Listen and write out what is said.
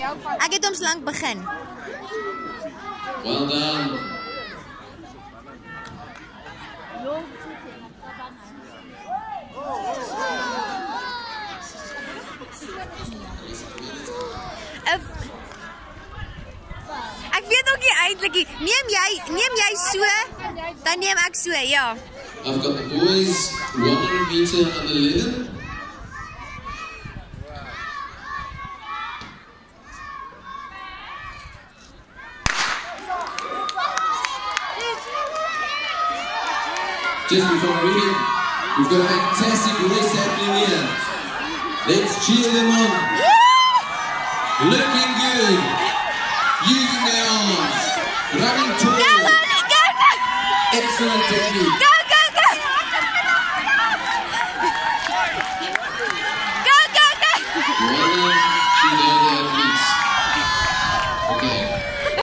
Ek het hom slank begin. Well done. Ek weet ook nie eintlik nie. Neem jy so, dan neem ek so, ja. I've got the boys 100 meter on the 11. Just before reading, we've got a fantastic race happening here. Let's cheer them on. Looking good. Using their arms. Running tall. Excellent technique. Go! Well done to the other athletes. Okay.